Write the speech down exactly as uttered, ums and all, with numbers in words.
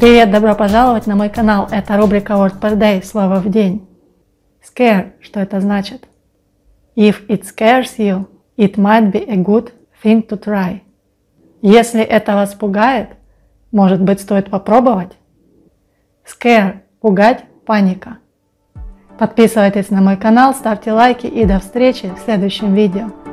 Привет, добро пожаловать на мой канал. Это рубрика Word per Day, слово в день. Scare, что это значит? If it scares you, it might be a good thing to try. Если это вас пугает, может быть, стоит попробовать? Scare – пугать, паника. Подписывайтесь на мой канал, ставьте лайки и до встречи в следующем видео.